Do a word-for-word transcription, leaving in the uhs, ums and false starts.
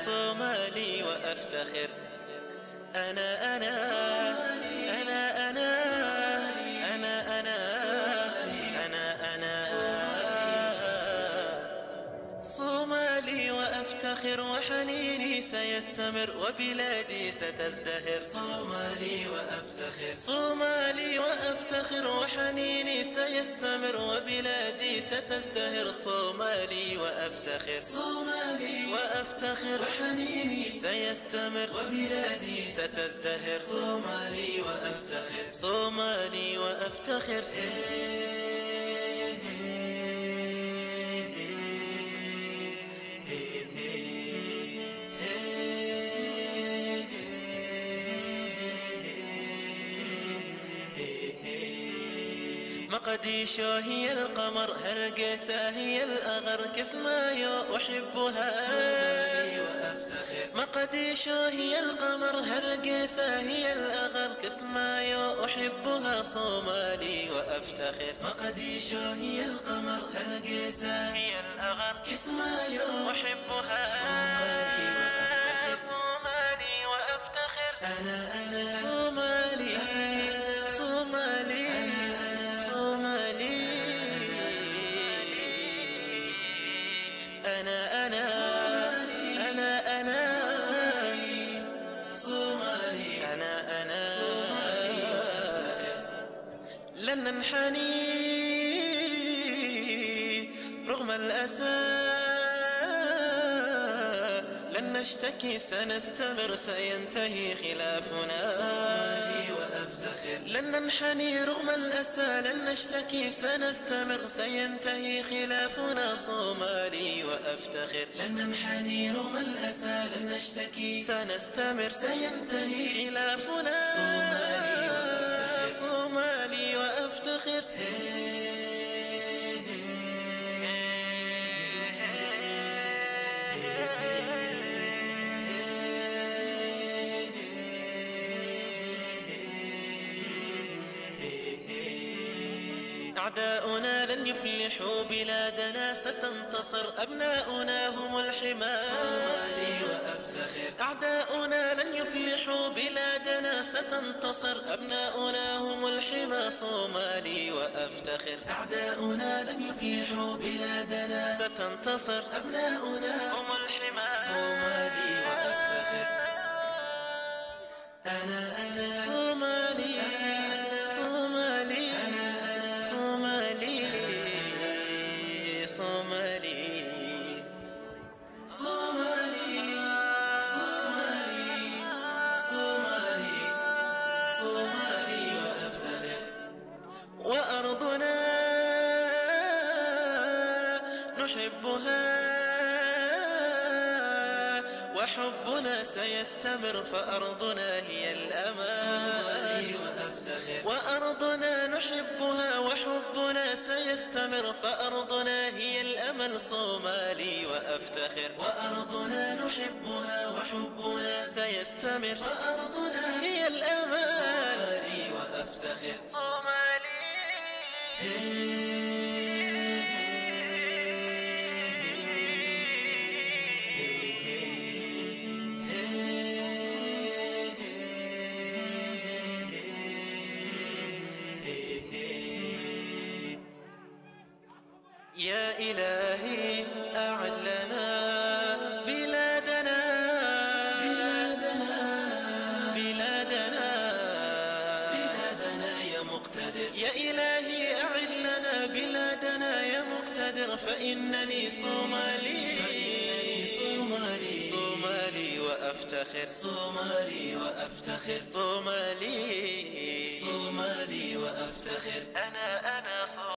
صومالي وأفتخر. أنا أنا أنا أنا أنا أنا أنا أنا صومالي وأفتخر، وحنيني سيستمر وبلادي ستزدهر. صومالي وأفتخر، صومالي وأفتخر، وحنيني سيستمر وبلادي ستزدهر. صومالي وأفتخر، صومالي وأفتخر، وحنيني سيستمر وبلادي ستزدهر. صومالي وأفتخر، صومالي وأفتخر. مقديشو هي القمر، هرقسة هي الأغر، كسمايو أحبها. صومالي وأفتخر، مقديشو هي القمر، هرقسة هي الأغر، كسمايو أحبها. صومالي وأفتخر. مقديشو هي القمر، هرقسة هي الأغر، كسمايو أحبها. صومالي وأفتخر، صومالي وأفتخر. أنا أنا صومالي صومالي صومالي أنا أنا أنا أنا صومالي أنا أنا صومالي وأفتخر. لن ننحني رغم الأسى، لن نشتكي سنستمر سينتهي خلافنا. صومالي وأفتخر، لن ننحني رغم الأسى، لن نشتكي سنستمر سينتهي خلافنا. صومالي وأفتخر. لن ننحني رغم الأسى، لن نشتكي سنستمر سينتهي خلافنا. صومالي وأفتخر، صومالي وأفتخر. أعداؤنا لن يفلحوا، بلادنا ستنتصر، أبناؤنا هم الحمى. صومالي وأفتخر، أعداؤنا لن يفلحوا، بلادنا ستنتصر، أبناؤنا هم الحمى. صومالي وأفتخر. أعداؤنا لن يفلحوا، بلادنا ستنتصر، أبناؤنا هم الحمى. صومالي وأفتخر، أنا أنا صومالي صومالي صومالي صومالي صومالي صومالي صومالي صومالي وأفتخر. وأرضنا نحبها، وحبنا سيستمر، فأرضنا هي الأمان. صومالي وأفتخر، وأرضنا نحبها، وحبنا سيستمر، فأرضنا هي الأمل. صومالي وأفتخر. وأرضنا نحبها، وحبنا سيستمر، فأرضنا هي الأمل. صومالي وأفتخر. صومالي يا إلهي أعد لنا بلادنا بلادنا بلادنا بلادنا يا مقتدر، يا إلهي أعد لنا بلادنا يا مقتدر. فإنني صومالي فإنني صومالي صومالي وأفتخر. صومالي وأفتخر، صومالي صومالي وأفتخر. أنا أنا صومالي.